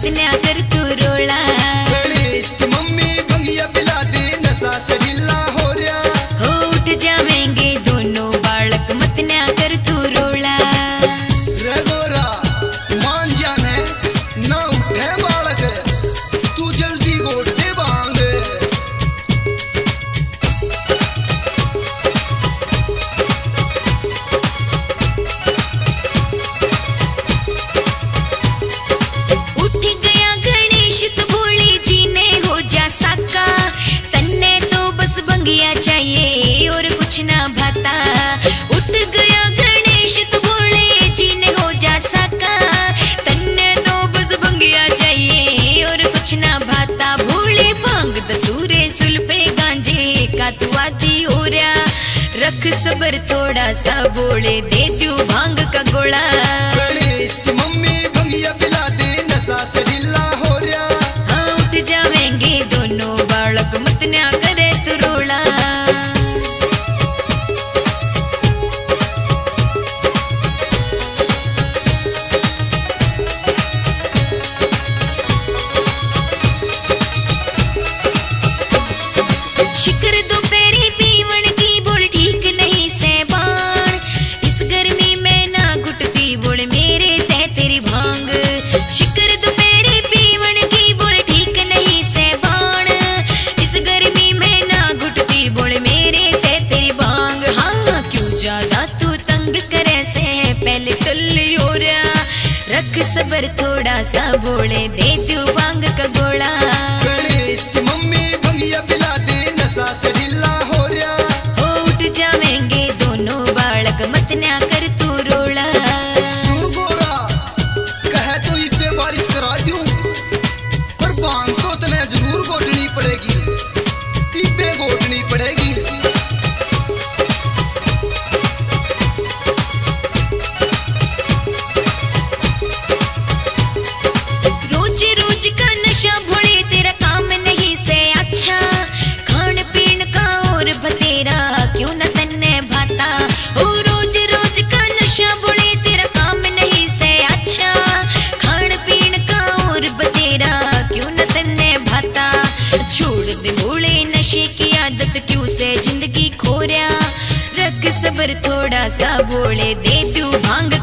मत न्या कर तू रोला। गणेश की मम्मी भंगिया पिला दे नशा से ढीला हो रहा। हो उठ जावेंगे दोनों बालक मत न्या कर तू रोला। रे गोरा मान जाने ना उठे बालक तू जल्दी गोद दे भांग। चाहिए और कुछ ना भाता। उठ गया गणेश तो बोले जीने हो जा सका। तन्ने तो बस भंगिया चाहिए और कुछ ना भाता। भूले भांग दतूरे सुल्फे गांजे का तू आदि हो रहा। रख सबर थोड़ा सा बोले दे दू भांग का गोला। गणेश की मम्मी भंगिया पिला दे नशा से ढीला हो रहा। हाँ उठ जावेंगे दोनों बालक मत न्या करे तू रोला। शिकर दोपहरी पीवण की बोल ठीक नहीं से बाण। इस गर्मी में ना घुटती बोल मेरे तय तेरी भांग। शिकर दोपहरी पीवण की बोल ठीक नहीं से बाण। इस गर्मी में ना घुटती बोल मेरे तय तेरी भांग। हाँ क्यों ज्यादा तू तंग करे से पहले टल्ली हो रहा। रख सबर थोड़ा सा बोले दे दू भांग का गोला। गणेश की मम्मी भंगिया पिला दे नशा से ढीला हो रहा। हो उठ जावेंगे दोनों बालक मत न्या कर तू रोला। सुन गोरा कहे तो इब्बे बारिश करा दूं पर भांग तो तने जरूर गोटनी पड़ेगी। इब्बे गोटनी पड़ेगी। रोज रोज का नशा भोले तेरा काम नहीं से अच्छा। खान पीन का और बतेरा क्यों न तन्ने भाता। ओ रोज रोज का नशा भोले तेरा काम नहीं से अच्छा। खान पीन का और बतेरा क्यों न तन्ने भाता। छोड़ दे भोले नशे की आदत क्यों से जिंदगी खो रहा। रख सबर थोड़ा सा भोले दे तू भांग